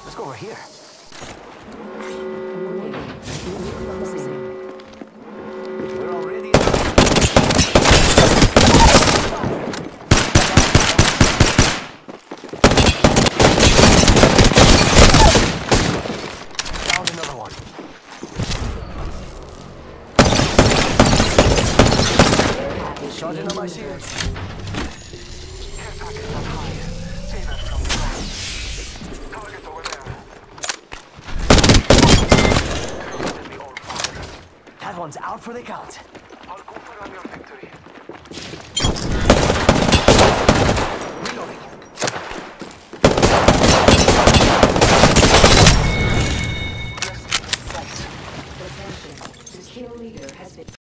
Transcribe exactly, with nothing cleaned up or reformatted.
Let's go over here. We're already in. Found another one. Charging on my shields. Care package on high. Save us from the target over there. That one's out for the count.